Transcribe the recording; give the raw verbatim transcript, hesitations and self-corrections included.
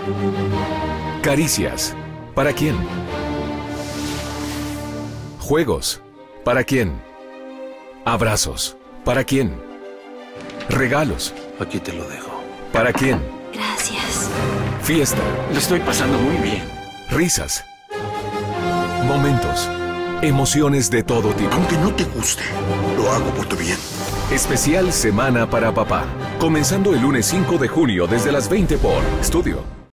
Caricias. ¿Para quién? Juegos. ¿Para quién? Abrazos. ¿Para quién? Regalos. Aquí te lo dejo. ¿Para quién? Gracias. Fiesta. Lo estoy pasando muy bien. Risas. Momentos. Emociones de todo tipo. Aunque no te guste, lo hago por tu bien. Especial Semana para Papá. Comenzando el lunes cinco de junio desde las veinte por Studio.